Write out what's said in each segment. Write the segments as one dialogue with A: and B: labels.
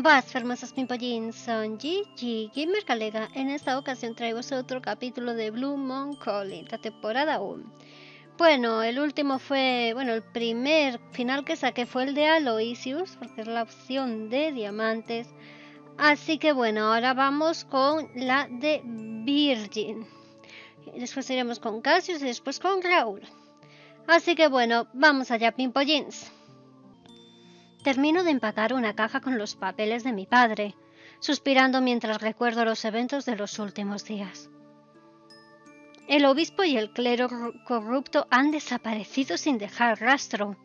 A: Buenas hermosos pimpollins, son Gigi Gamer Colega. En esta ocasión traemos otro capítulo de Blue Moon Calling, la temporada 1. Bueno, el último fue, el primer final que saqué fue el de Aloysius, porque es la opción de diamantes. Así que bueno, ahora vamos con la de Virgin. Después iremos con Cassius y después con Raúl. Así que bueno, vamos allá, pimpollins. Termino de empacar una caja con los papeles de mi padre, suspirando mientras recuerdo los eventos de los últimos días. El obispo y el clero corrupto han desaparecido sin dejar rastro.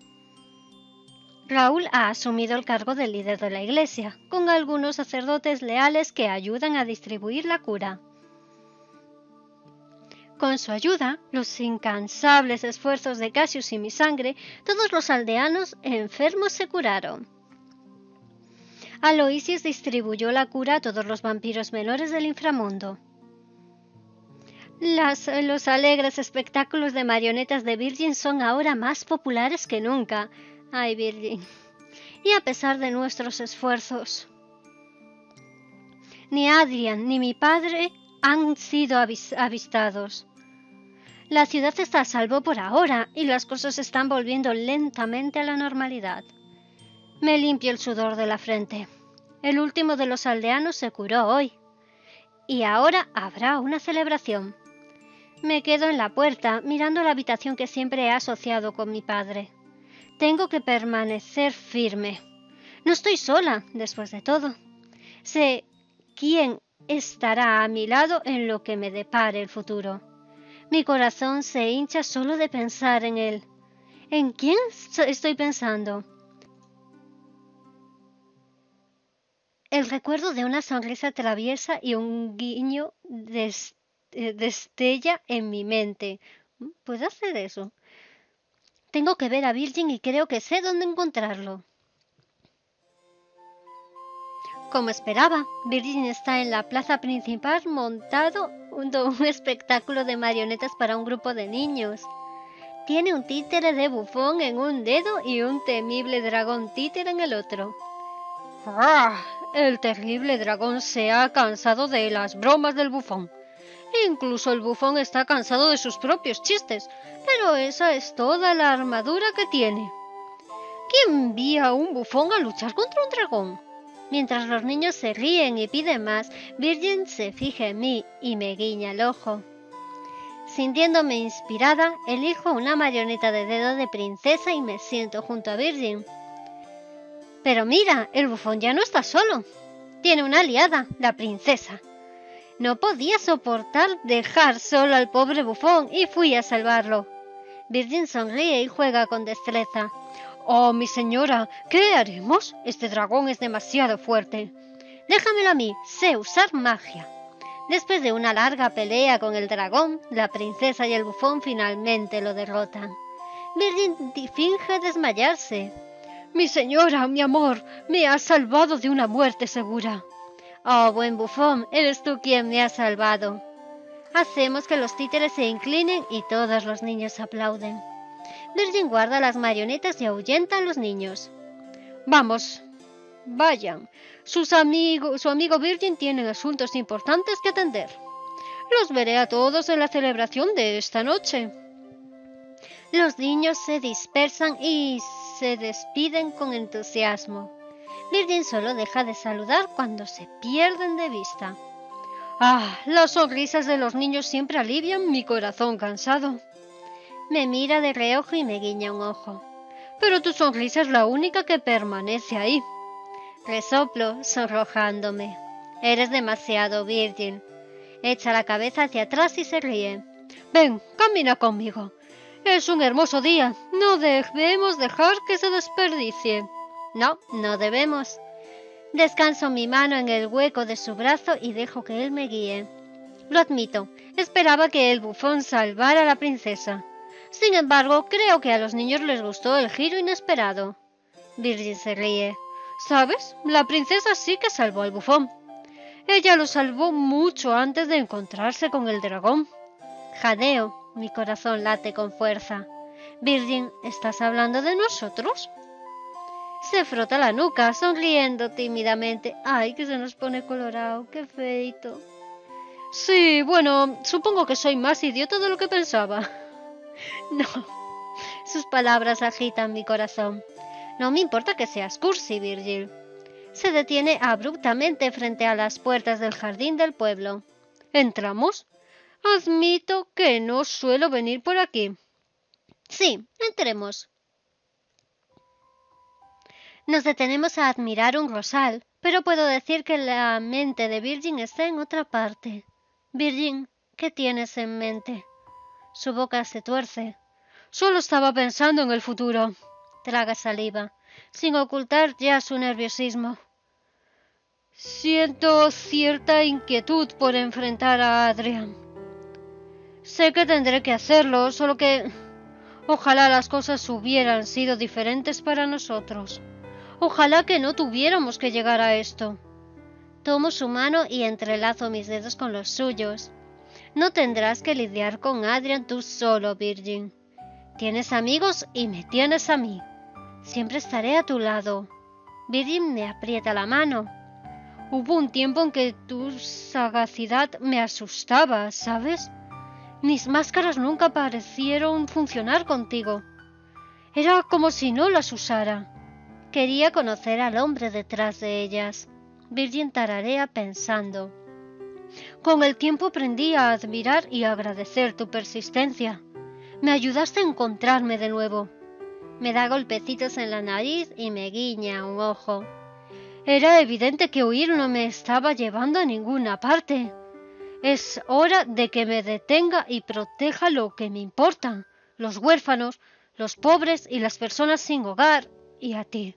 A: Raúl ha asumido el cargo de líder de la iglesia, con algunos sacerdotes leales que ayudan a distribuir la cura. Con su ayuda, los incansables esfuerzos de Cassius y mi sangre, todos los aldeanos enfermos se curaron. Aloysius distribuyó la cura a todos los vampiros menores del inframundo. Los alegres espectáculos de marionetas de Virgin son ahora más populares que nunca. ¡Ay, Virgin! Y a pesar de nuestros esfuerzos, ni Adrian ni mi padre han sido avistados. La ciudad está a salvo por ahora y las cosas se están volviendo lentamente a la normalidad. Me limpio el sudor de la frente. El último de los aldeanos se curó hoy. Y ahora habrá una celebración. Me quedo en la puerta mirando la habitación que siempre he asociado con mi padre. Tengo que permanecer firme. No estoy sola, después de todo. Sé quién estará a mi lado en lo que me depare el futuro. Mi corazón se hincha solo de pensar en él. ¿En quién estoy pensando? El recuerdo de una sonrisa traviesa y un guiño destella en mi mente. ¿Puedo hacer eso? Tengo que ver a Virgin y creo que sé dónde encontrarlo. Como esperaba, Virgin está en la plaza principal montado un espectáculo de marionetas para un grupo de niños. Tiene un títere de bufón en un dedo y un temible dragón títere en el otro. ¡Ah! El terrible dragón se ha cansado de las bromas del bufón. Incluso el bufón está cansado de sus propios chistes, pero esa es toda la armadura que tiene. ¿Quién envía a un bufón a luchar contra un dragón? Mientras los niños se ríen y piden más, Virgin se fija en mí y me guiña el ojo. Sintiéndome inspirada, elijo una marioneta de dedo de princesa y me siento junto a Virgin. Pero mira, el bufón ya no está solo. Tiene una aliada, la princesa. No podía soportar dejar solo al pobre bufón y fui a salvarlo. Virgin sonríe y juega con destreza. «Oh, mi señora, ¿qué haremos? Este dragón es demasiado fuerte». «Déjamelo a mí, sé usar magia». Después de una larga pelea con el dragón, la princesa y el bufón finalmente lo derrotan. Virgin finge desmayarse. «Mi señora, mi amor, me has salvado de una muerte segura». «Oh, buen bufón, eres tú quien me ha salvado». Hacemos que los títeres se inclinen y todos los niños aplauden. Virgin guarda las marionetas y ahuyenta a los niños. «Vamos, vayan. Su amigo Virgin tiene asuntos importantes que atender. Los veré a todos en la celebración de esta noche». Los niños se dispersan y se despiden con entusiasmo. Virgin solo deja de saludar cuando se pierden de vista. «Ah, las sonrisas de los niños siempre alivian mi corazón cansado». Me mira de reojo y me guiña un ojo. «Pero tu sonrisa es la única que permanece ahí». Resoplo, sonrojándome. «Eres demasiado, Virgin». Echa la cabeza hacia atrás y se ríe. «Ven, camina conmigo. Es un hermoso día. No debemos dejar que se desperdicie». «No, no debemos». Descanso mi mano en el hueco de su brazo y dejo que él me guíe. Lo admito, esperaba que el bufón salvara a la princesa. Sin embargo, creo que a los niños les gustó el giro inesperado. Virgin se ríe. ¿Sabes? La princesa sí que salvó al bufón. Ella lo salvó mucho antes de encontrarse con el dragón. Jadeo, mi corazón late con fuerza. Virgin, ¿estás hablando de nosotros? Se frota la nuca, sonriendo tímidamente. ¡Ay, que se nos pone colorado! ¡Qué feito! Sí, bueno, supongo que soy más idiota de lo que pensaba. No, sus palabras agitan mi corazón. No me importa que seas cursi, Virgil. Se detiene abruptamente frente a las puertas del jardín del pueblo. ¿Entramos? Admito que no suelo venir por aquí. Sí, entremos. Nos detenemos a admirar un rosal, pero puedo decir que la mente de Virgin está en otra parte. Virgin, ¿qué tienes en mente? Su boca se tuerce. Solo estaba pensando en el futuro. Traga saliva, sin ocultar ya su nerviosismo. Siento cierta inquietud por enfrentar a Adrian. Sé que tendré que hacerlo, solo que ojalá las cosas hubieran sido diferentes para nosotros. Ojalá que no tuviéramos que llegar a esto. Tomo su mano y entrelazo mis dedos con los suyos. No tendrás que lidiar con Adrian tú solo, Virgin. Tienes amigos y me tienes a mí. Siempre estaré a tu lado. Virgin me aprieta la mano. Hubo un tiempo en que tu sagacidad me asustaba, ¿sabes? Mis máscaras nunca parecieron funcionar contigo. Era como si no las usara. Quería conocer al hombre detrás de ellas. Virgin tararea pensando. Con el tiempo aprendí a admirar y agradecer tu persistencia. Me ayudaste a encontrarme de nuevo. Me da golpecitos en la nariz y me guiña un ojo. Era evidente que huir no me estaba llevando a ninguna parte. Es hora de que me detenga y proteja lo que me importa, los huérfanos, los pobres y las personas sin hogar, y a ti.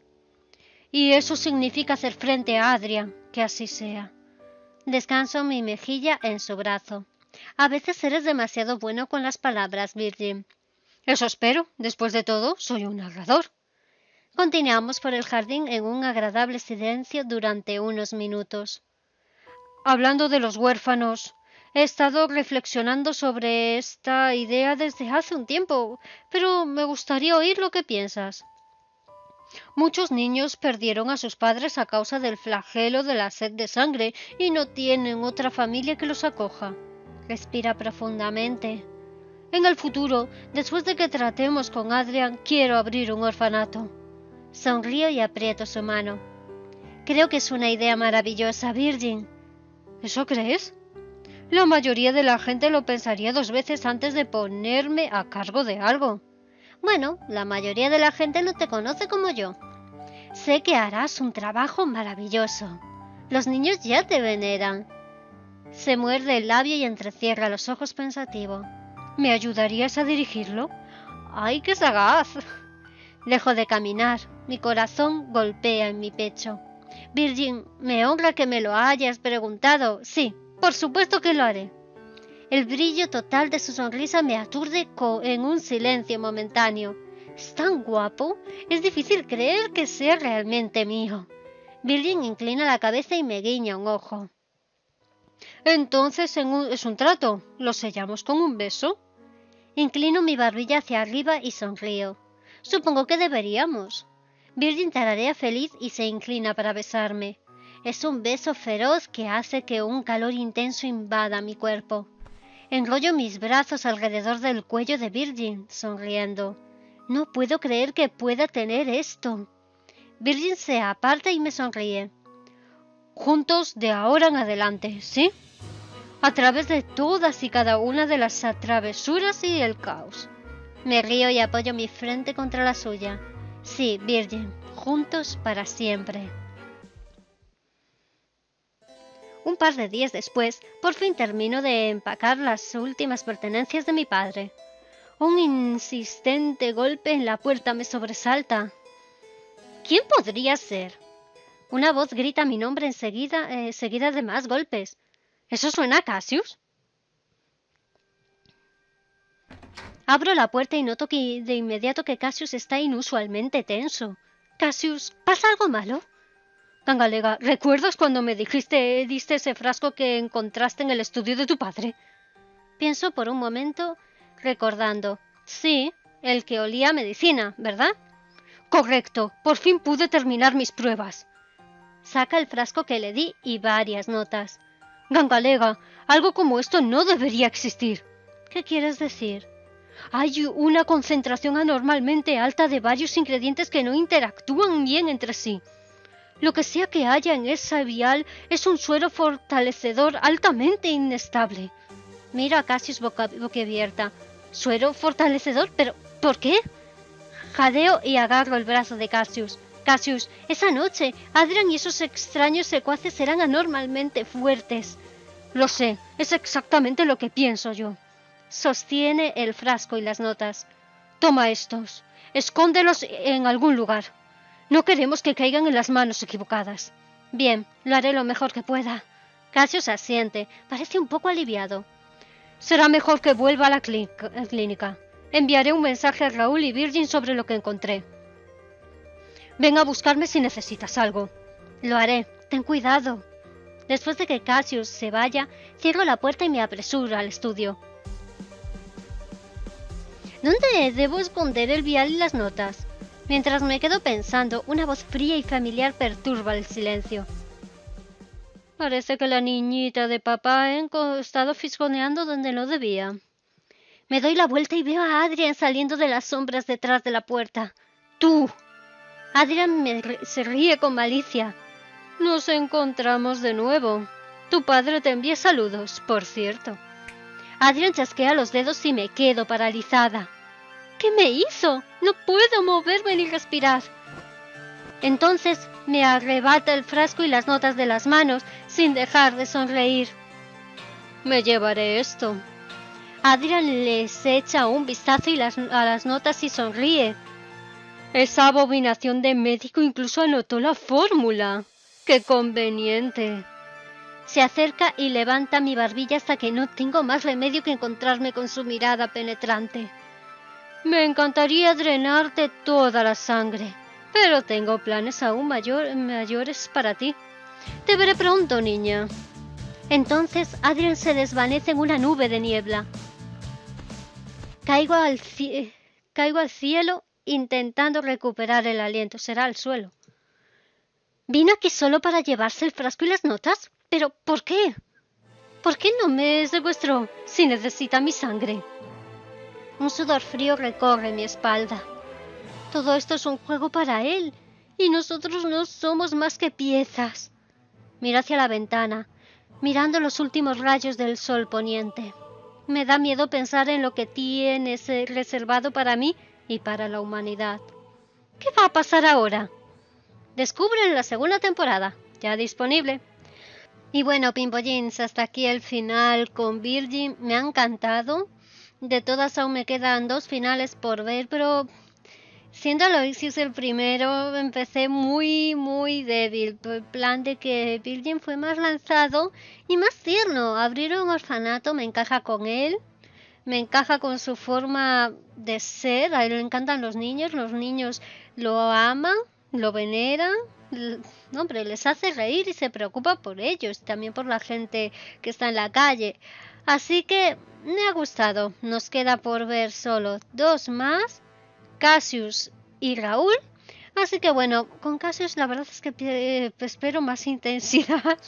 A: Y eso significa hacer frente a Adrian, que así sea. Descanso mi mejilla en su brazo. A veces eres demasiado bueno con las palabras, Virgin. Eso espero. Después de todo, soy un narrador. Continuamos por el jardín en un agradable silencio durante unos minutos. Hablando de los huérfanos, he estado reflexionando sobre esta idea desde hace un tiempo, pero me gustaría oír lo que piensas. Muchos niños perdieron a sus padres a causa del flagelo de la sed de sangre y no tienen otra familia que los acoja. Respira profundamente. En el futuro, después de que tratemos con Adrian, quiero abrir un orfanato. Sonrío y aprieto su mano. Creo que es una idea maravillosa, Virgin. ¿Eso crees? La mayoría de la gente lo pensaría 2 veces antes de ponerme a cargo de algo. Bueno, la mayoría de la gente no te conoce como yo. Sé que harás un trabajo maravilloso. Los niños ya te veneran. Se muerde el labio y entrecierra los ojos pensativo. ¿Me ayudarías a dirigirlo? ¡Ay, qué sagaz! Dejo de caminar. Mi corazón golpea en mi pecho. Virgin, me honra que me lo hayas preguntado. Sí, por supuesto que lo haré. El brillo total de su sonrisa me aturde en un silencio momentáneo. Es tan guapo, es difícil creer que sea realmente mío. Virgin inclina la cabeza y me guiña un ojo. Entonces es un trato. ¿Lo sellamos con un beso? Inclino mi barbilla hacia arriba y sonrío. Supongo que deberíamos. Virgin tararea feliz y se inclina para besarme. Es un beso feroz que hace que un calor intenso invada mi cuerpo. Enrollo mis brazos alrededor del cuello de Virgin, sonriendo. No puedo creer que pueda tener esto. Virgin se aparta y me sonríe. Juntos de ahora en adelante, ¿sí? A través de todas y cada una de las travesuras y el caos. Me río y apoyo mi frente contra la suya. Sí, Virgin, juntos para siempre. Un par de días después, por fin termino de empacar las últimas pertenencias de mi padre. Un insistente golpe en la puerta me sobresalta. ¿Quién podría ser? Una voz grita mi nombre enseguida, seguida de más golpes. ¿Eso suena a Cassius? Abro la puerta y noto de inmediato que Cassius está inusualmente tenso. Cassius, ¿pasa algo malo? Cangalega, ¿recuerdas cuando me diste ese frasco que encontraste en el estudio de tu padre? Pienso por un momento, recordando. Sí, el que olía a medicina, ¿verdad?
B: Correcto, por fin pude terminar mis pruebas.
A: Saca el frasco que le di y varias notas.
B: Gangalega, algo como esto no debería existir.
A: ¿Qué quieres decir?
B: Hay una concentración anormalmente alta de varios ingredientes que no interactúan bien entre sí. Lo que sea que haya en esa vial es un suero fortalecedor altamente inestable.
A: Miro a Cassius boquiabierta. ¿Suero fortalecedor? ¿Pero por qué? Jadeo y agarro el brazo de Cassius. Cassius, esa noche, Adrian y esos extraños secuaces eran anormalmente fuertes.
B: Lo sé, es exactamente lo que pienso yo.
A: Sostiene el frasco y las notas.
B: Toma estos. Escóndelos en algún lugar. No queremos que caigan en las manos equivocadas.
A: Bien, lo haré lo mejor que pueda. Cassius asiente. Parece un poco aliviado.
B: Será mejor que vuelva a la clínica. Enviaré un mensaje a Raúl y Virgin sobre lo que encontré. Ven a buscarme si necesitas algo.
A: Lo haré. Ten cuidado. Después de que Cassius se vaya, cierro la puerta y me apresuro al estudio. ¿Dónde debo esconder el vial y las notas? Mientras me quedo pensando, una voz fría y familiar perturba el silencio.
B: Parece que la niñita de papá ha estado fisgoneando donde no debía.
A: Me doy la vuelta y veo a Adrian saliendo de las sombras detrás de la puerta.
B: ¡Tú!
A: Adrian se ríe con malicia.
B: Nos encontramos de nuevo. Tu padre te envía saludos, por cierto.
A: Adrian chasquea los dedos y me quedo paralizada.
B: ¿Qué me hizo? No puedo moverme ni respirar.
A: Entonces me arrebata el frasco y las notas de las manos sin dejar de sonreír.
B: Me llevaré esto.
A: Adrian les echa un vistazo a las notas y sonríe.
B: Esa abominación de médico incluso anotó la fórmula. ¡Qué conveniente!
A: Se acerca y levanta mi barbilla hasta que no tengo más remedio que encontrarme con su mirada penetrante.
B: Me encantaría drenarte toda la sangre, pero tengo planes aún mayores para ti. Te veré pronto, niña.
A: Entonces Adrian se desvanece en una nube de niebla. Caigo al cielo intentando recuperar el aliento. Será al suelo. ¿Vino aquí solo para llevarse el frasco y las notas? ¿Pero por qué?
B: ¿Por qué no me secuestró si necesita mi sangre?
A: Un sudor frío recorre mi espalda.
B: Todo esto es un juego para él, y nosotros no somos más que piezas.
A: Miro hacia la ventana, mirando los últimos rayos del sol poniente. Me da miedo pensar en lo que tienes reservado para mí y para la humanidad.
B: ¿Qué va a pasar ahora?
A: Descubre en la segunda temporada, ya disponible. Y bueno, Pimpollins, hasta aquí el final con Virgin. Me ha encantado. De todas aún me quedan 2 finales por ver, pero siendo Aloysius el primero, empecé muy débil. Por el plan de que Virgin fue más lanzado y más tierno. Abrir un orfanato me encaja con él. Me encaja con su forma de ser. A él le encantan los niños lo aman, lo veneran. Hombre, les hace reír y se preocupa por ellos, también por la gente que está en la calle. Así que me ha gustado. Nos queda por ver solo 2 más, Cassius y Raúl. Así que bueno, con Cassius la verdad es que espero más intensidad.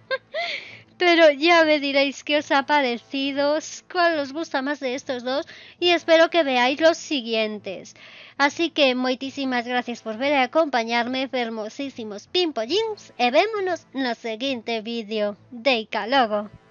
A: Pero ya me diréis qué os ha parecido, cuál os gusta más de estos dos, y espero que veáis los siguientes. Así que moitísimas gracias por ver e acompañarme, fermosísimos Pimpollins, e vémonos no seguinte vídeo. Deica logo!